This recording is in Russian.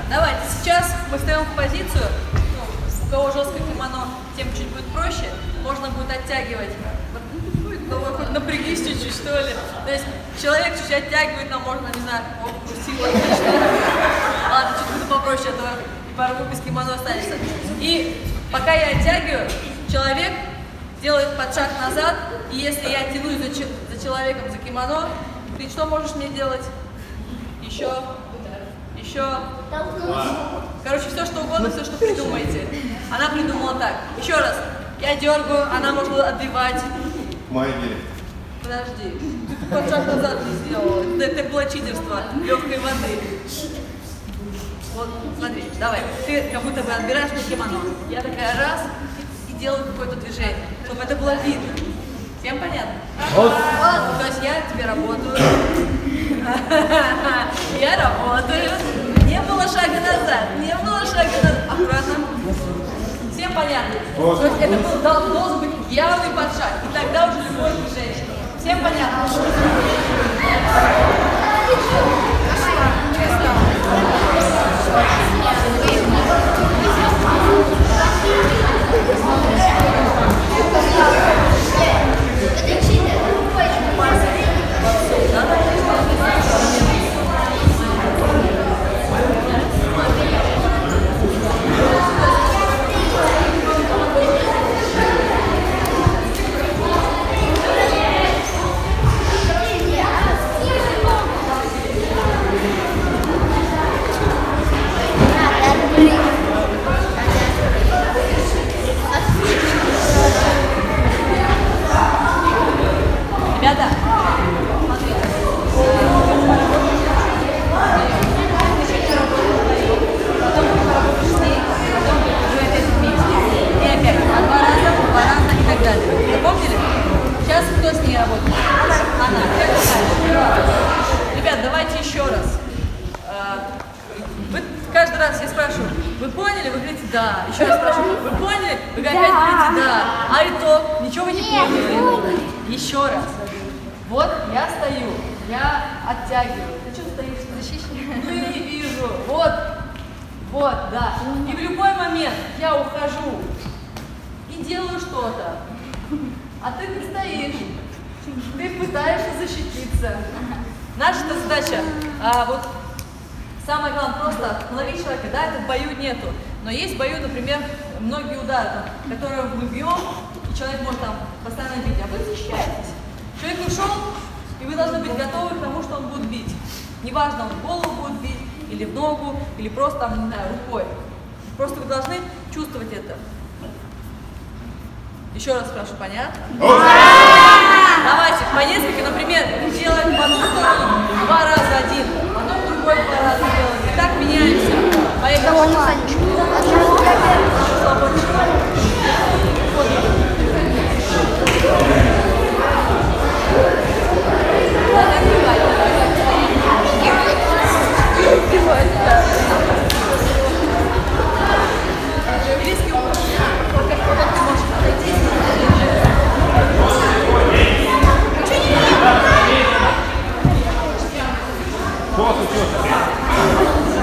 Давайте, сейчас мы встаем в позицию. У кого жесткое кимоно, тем чуть будет проще. Можно будет оттягивать. Хоть напрягись чуть-чуть, что ли. То есть человек чуть-чуть оттягивает, нам можно, не знаю, силу. Ладно, чуть буду попроще, а то порву без кимоно останешься. И пока я оттягиваю, человек делает подшаг назад, и если я тянусь за человеком за кимоно, ты что можешь мне делать? Еще. Короче, все что угодно, все, что придумаете. Она придумала так. Еще раз. Я дергаю, она может отбивать. Майгель. Подожди. Ты подшаг назад не сделала. Это было читерство легкой воды. Вот, смотри, давай. Ты как будто бы отбираешь мне кимоно. Я такая раз и делаю какое-то движение, чтобы это было видно. Всем понятно? Вот. То есть я тебе работаю. Я работаю. Не было шага назад. Аккуратно. Всем понятно? То есть это должен быть явный подшаг. И тогда уже любое движение. Всем понятно? Ребята, смотрите. Потом вы поработаете с ней, потом вы опять вместе. И опять два раза и так далее. Запомнили? Сейчас кто с ней работает? Она. Ребят, давайте еще раз. Вы каждый раз я спрашиваю, вы поняли? Вы говорите да. Еще раз спрашиваю, вы поняли? Вы опять говорите да. А итог? Ничего вы не поняли. Еще раз. Вот я стою, я оттягиваю. Ты что стоишь? Защищенный? Ну я не вижу. Вот, да. И в любой момент я ухожу и делаю что-то. А ты стоишь. Ты пытаешься защититься. Наша задача, вот самое главное, просто ловить человека. Да, это в бою нету. Но есть в бою, например, многие удары, которые мы бьем, и человек может там постоянно бить, а вы защищаетесь. Человек ушел, и вы должны быть готовы к тому, что он будет бить. Неважно, он в голову будет бить, или в ногу, или просто там, не знаю, рукой. Просто вы должны чувствовать это. Еще раз спрашиваю, понятно? Давайте, по несколько, например, делаем в одну сторону 2 раза один, потом другой 2 раза делаем. И так меняемся. Поехали. Что случилось?